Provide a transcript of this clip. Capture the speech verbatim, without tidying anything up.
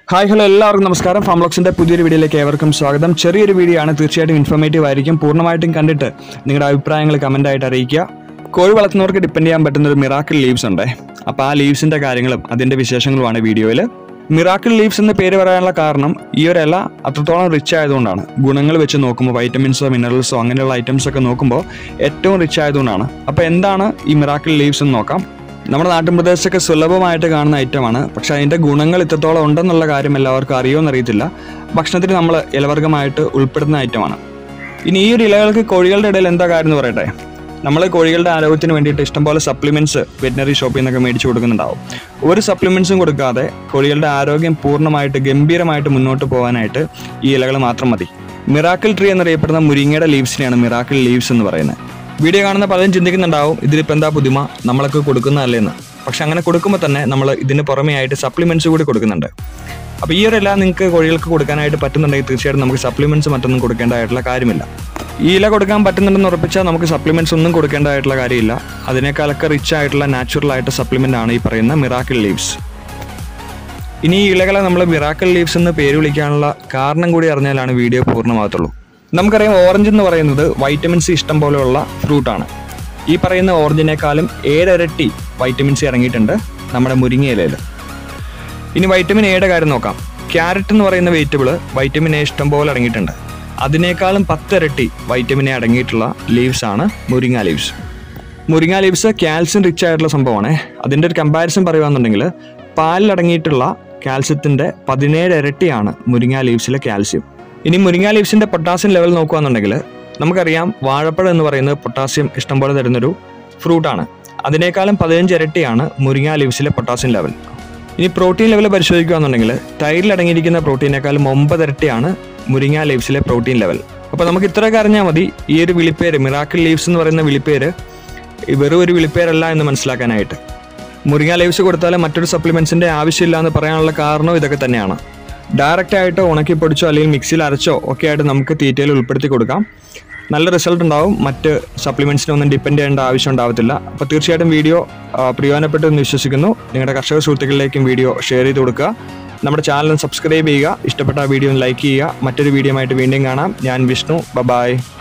Hi hello എല്ലാവർക്കും നമസ്കാരം. ഫാംലോക്സിൻ്റെ പുതിയൊരു വീഡിയോയിലേക്ക് ഏവർക്കും സ്വാഗതം. ചെറിയൊരു വീഡിയോ ആണ്, തീർച്ചയായിട്ടും ഇൻഫോർമേറ്റീവ് ആയിരിക്കും. പൂർണ്ണമായിട്ടും കണ്ടിട്ട് നിങ്ങളുടെ അഭിപ്രായങ്ങൾ കമൻ്റായിട്ട് അറിയിക്കുക. കോഴി വളർത്തുന്നവർക്ക് ഡിപ്പെൻഡ് ചെയ്യാൻ പറ്റുന്ന ഒരു മിറാക്കിൾ ലീവ്സ് ഉണ്ട്. അപ്പോൾ ആ ലീവ്സിൻ്റെ കാര്യങ്ങളും അതിൻ്റെ വിശേഷങ്ങളുമാണ് വീഡിയോയിൽ. മിറാക്കിൾ ലീവ്സ് എന്ന പേര് പറയാനുള്ള കാരണം ഈ ഒരു ഇല അത്രത്തോളം റിച്ച് ആയതുകൊണ്ടാണ്. ഗുണങ്ങൾ വെച്ച് നോക്കുമ്പോൾ വൈറ്റമിൻസോ മിനറൽസോ അങ്ങനെയുള്ള ഐറ്റംസ് ഒക്കെ നോക്കുമ്പോൾ ഏറ്റവും റിച്ച് ആയതുകൊണ്ടാണ്. അപ്പോൾ എന്താണ് ഈ മിറാക്കിൾ ലീവ്സ് എന്ന് നോക്കാം. നമ്മുടെ നാട്ടിൻപ്രദേശത്തൊക്കെ സുലഭമായിട്ട് കാണുന്ന ഐറ്റമാണ്. പക്ഷെ അതിൻ്റെ ഗുണങ്ങൾ ഇത്രത്തോളം ഉണ്ടെന്നുള്ള കാര്യം എല്ലാവർക്കും അറിയുമെന്നറിയത്തില്ല. ഭക്ഷണത്തിന് നമ്മൾ ഇലവർഗമായിട്ട് ഉൾപ്പെടുന്ന ഐറ്റമാണ്. ഇനി ഈ ഒരു ഇലകൾക്ക് കോഴികളുടെ ഇടയിൽ എന്താ കാര്യം എന്ന് പറയട്ടെ. നമ്മൾ കോഴികളുടെ ആരോഗ്യത്തിന് വേണ്ടിയിട്ട് ഇഷ്ടംപോലെ സപ്ലിമെൻറ്റ്സ് വെറ്റിനറി ഷോപ്പിൽ നിന്നൊക്കെ മേടിച്ച് കൊടുക്കുന്നുണ്ടാവും. ഒരു സപ്ലിമെൻറ്റ്സും കൊടുക്കാതെ കോഴികളുടെ ആരോഗ്യം പൂർണ്ണമായിട്ട് ഗംഭീരമായിട്ട് മുന്നോട്ട് പോകാനായിട്ട് ഈ ഇലകൾ മാത്രം മതി. മിറാക്കിൾ ട്രീ എന്നറിയപ്പെടുന്ന മുരിങ്ങയുടെ ലീവ്സിനെയാണ് മിറാക്കിൾ ലീവ്സ് എന്ന് പറയുന്നത്. വീഡിയോ കാണുന്ന പലരും ചിന്തിക്കുന്നുണ്ടാവും, ഇതിലിപ്പോൾ എന്താ പുതുമ, നമ്മളൊക്കെ കൊടുക്കുന്നതല്ലേന്ന്. പക്ഷെ അങ്ങനെ കൊടുക്കുമ്പോൾ തന്നെ നമ്മൾ ഇതിന് പുറമേ ആയിട്ട് സപ്ലിമെൻറ്റ്സ് കൂടി കൊടുക്കുന്നുണ്ട്. അപ്പോൾ ഈ ഒരു ഇല നിങ്ങൾക്ക് കോഴികൾക്ക് കൊടുക്കാനായിട്ട് പറ്റുന്നുണ്ടെങ്കിൽ തീർച്ചയായിട്ടും നമുക്ക് സപ്ലിമെൻറ്റ്സ് മറ്റൊന്നും കൊടുക്കേണ്ടതായിട്ടുള്ള കാര്യമില്ല. ഈ ഇല കൊടുക്കാൻ പറ്റുന്നുണ്ടെന്ന് ഉറപ്പിച്ചാൽ നമുക്ക് സപ്ലിമെൻറ്റ്സ് ഒന്നും കൊടുക്കേണ്ടതായിട്ടുള്ള കാര്യമില്ല. അതിനേക്കാളൊക്കെ റിച്ച് ആയിട്ടുള്ള നാച്ചുറൽ ആയിട്ട് സപ്ലിമെൻ്റ് ആണ് ഈ പറയുന്ന മിറാക്കിൾ ലീവ്സ്. ഇനി ഈ ഇലകളെ നമ്മൾ മിറാക്കിൾ ലീവ്സ് എന്ന് പേര് വിളിക്കാനുള്ള കാരണം കൂടി അറിഞ്ഞാലാണ് വീഡിയോ പൂർണ്ണമാകത്തുള്ളൂ. നമുക്കറിയാം, ഓറഞ്ച് എന്ന് പറയുന്നത് വൈറ്റമിൻ സി ഇഷ്ടം പോലെയുള്ള ഫ്രൂട്ടാണ്. ഈ പറയുന്ന ഓറഞ്ചിനേക്കാളും ഏഴരട്ടി വൈറ്റമിൻ സി ഇറങ്ങിയിട്ടുണ്ട് നമ്മുടെ മുരിങ്ങയിലയിൽ. ഇനി വൈറ്റമിൻ എയുടെ കാര്യം നോക്കാം. ക്യാരറ്റ് എന്ന് പറയുന്ന വെജിറ്റബിൾ വൈറ്റമിൻ എ ഇഷ്ടം പോലെ അടങ്ങിയിട്ടുണ്ട്. അതിനേക്കാളും പത്തിരട്ടി വൈറ്റമിൻ എ അടങ്ങിയിട്ടുള്ള ലീവ്സ് ആണ് മുരിങ്ങ ലീവ്സ്. മുരിങ്ങ ലീവ്സ് കാൽസ്യം റിച്ച് ആയിട്ടുള്ള സംഭവമാണ്. അതിൻ്റെ ഒരു കമ്പാരിസൺ പറയുകയാണെന്നുണ്ടെങ്കിൽ പാലിലടങ്ങിയിട്ടുള്ള കാൽസ്യത്തിൻ്റെ പതിനേഴ് ഇരട്ടിയാണ് മുരിങ്ങ ലീവ്സിലെ കാൽസ്യം. ഇനി മുരിങ്ങ ലീവ്സിൻ്റെ പൊട്ടാസ്യം ലെവൽ നോക്കുകയാണെന്നുണ്ടെങ്കിൽ നമുക്കറിയാം, വാഴപ്പഴം എന്ന് പറയുന്നത് പൊട്ടാസ്യം ഇഷ്ടംപോലെ തരുന്നൊരു ഫ്രൂട്ടാണ്. അതിനേക്കാളും പതിനഞ്ച് ഇരട്ടിയാണ് മുരിങ്ങ ലീവ്സിലെ പൊട്ടാസ്യം ലെവൽ. ഇനി പ്രോട്ടീൻ ലെവൽ പരിശോധിക്കുകയാണെന്നുണ്ടെങ്കിൽ തൈരിൽ അടങ്ങിയിരിക്കുന്ന പ്രോട്ടീനേക്കാളും ഒമ്പത് ഇരട്ടിയാണ് മുരിങ്ങ ലീവ്സിലെ പ്രോട്ടീൻ ലെവൽ. അപ്പോൾ നമുക്ക് ഇത്രയൊക്കെ അറിഞ്ഞാൽ മതി ഈ ഒരു വിളിപ്പേര് മിറാക്കിൾ ലീവ്സ് എന്ന് പറയുന്ന വിളിപ്പേര് വെറും ഒരു വിളിപ്പേരല്ല എന്ന് മനസ്സിലാക്കാനായിട്ട്. മുരിങ്ങ ലീവ്സ് കൊടുത്താൽ മറ്റൊരു സപ്ലിമെൻറ്റ്സിൻ്റെ ആവശ്യമില്ല എന്ന് പറയാനുള്ള കാരണവും ഇതൊക്കെ തന്നെയാണ്. ഡയറക്റ്റ് ആയിട്ട് ഉണക്കി പൊടിച്ചോ അല്ലെങ്കിൽ മിക്സിയിൽ അരച്ചോ ഒക്കെ ആയിട്ട് നമുക്ക് തീറ്റയിൽ ഉൾപ്പെടുത്തി കൊടുക്കാം. നല്ല റിസൾട്ട് ഉണ്ടാവും. മറ്റ് സപ്ലിമെൻറ്റ്സിനൊന്നും ഡിപ്പെൻഡ് ചെയ്യേണ്ട ആവശ്യം ഉണ്ടാവത്തില്ല. അപ്പോൾ തീർച്ചയായിട്ടും വീഡിയോ പ്രയോജനപ്പെട്ടു എന്ന് വിശ്വസിക്കുന്നു. നിങ്ങളുടെ കർഷക സുഹൃത്തുക്കളിലേക്കും വീഡിയോ ഷെയർ ചെയ്ത് കൊടുക്കുക. നമ്മുടെ ചാനൽ സബ്സ്ക്രൈബ് ചെയ്യുക. ഇഷ്ടപ്പെട്ട വീഡിയോ ലൈക്ക് ചെയ്യുക. മറ്റൊരു വീഡിയോ ആയിട്ട് വീണ്ടും കാണാം. ഞാൻ വിഷ്ണു. ബൈ.